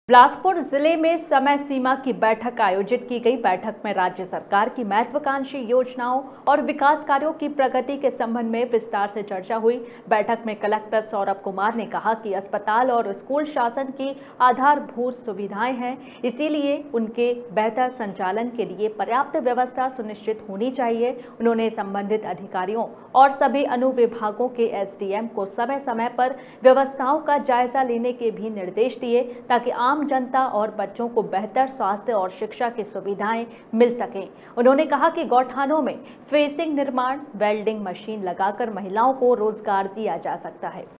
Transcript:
बिलासपुर जिले में समय सीमा की बैठक आयोजित की गई। बैठक में राज्य सरकार की महत्वाकांक्षी योजनाओं और विकास कार्यों की प्रगति के संबंध में विस्तार से चर्चा हुई। बैठक में कलेक्टर सौरभ कुमार ने कहा कि अस्पताल और स्कूल शासन की आधारभूत सुविधाएं हैं, इसीलिए उनके बेहतर संचालन के लिए पर्याप्त व्यवस्था सुनिश्चित होनी चाहिए। उन्होंने संबंधित अधिकारियों और सभी अनुविभागों के एसडीएम को समय समय पर व्यवस्थाओं का जायजा लेने के भी निर्देश दिए, ताकि आम जनता और बच्चों को बेहतर स्वास्थ्य और शिक्षा की सुविधाएं मिल सकें। उन्होंने कहा कि गौठानों में फेसिंग निर्माण, वेल्डिंग मशीन लगाकर महिलाओं को रोजगार दिया जा सकता है।